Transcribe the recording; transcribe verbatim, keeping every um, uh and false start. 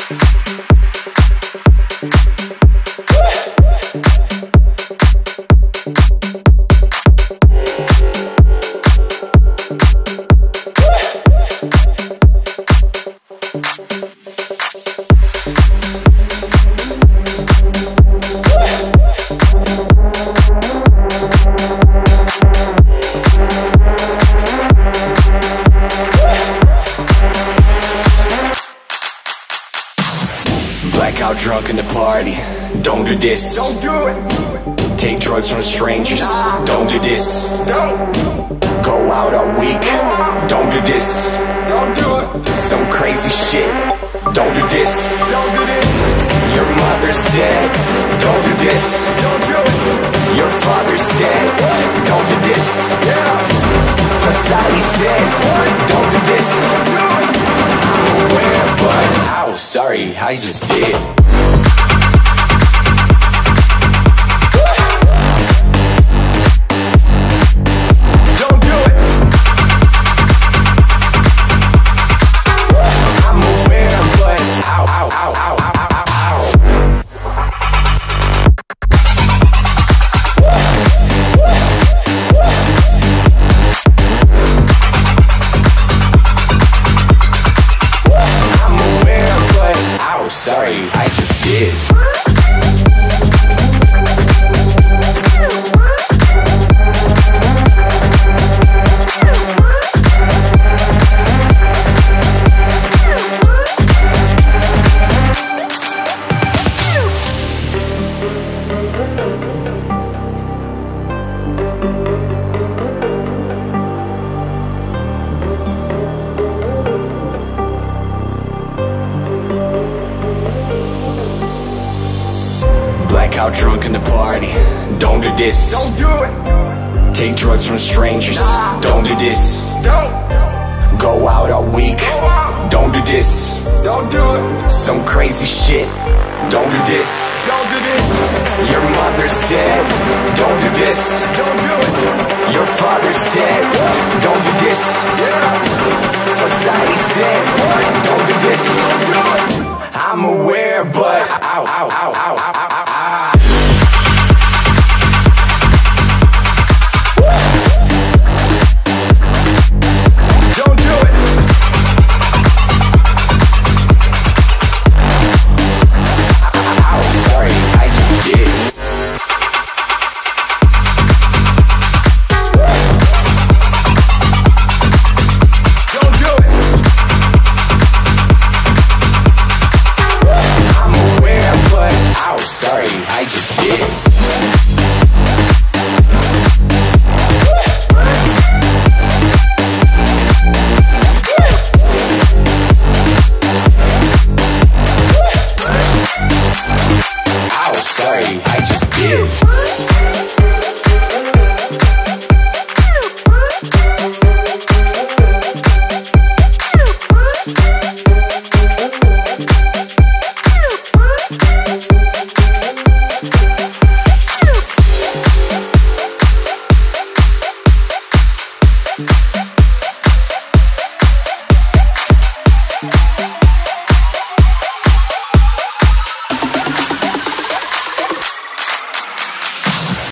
Blackout drunk in the party, don't do this. Don't do it. Take drugs from strangers, don't do this. No. Go out all week, don't do this. Don't do it. Some crazy shit, don't do this. Don't do this. Your mother said, don't do this. Don't do it. Your father said, don't do this. Yeah. Society said, don't do this. Don't do it. I'm aware, but ow, sorry, I just did. Sorry, I just did. Blackout drunk in the party, don't do this. Don't do it. Take drugs from strangers, don't do this. No. Go out all week, don't do this. Don't do it. Some crazy shit, don't do this. Don't do this. Your mother said, don't do this. Don't do it. Your father said, don't do this. Yeah. Society said, don't do this. Don't do it. I'm aware, but ow, ow, ow, ow, ow.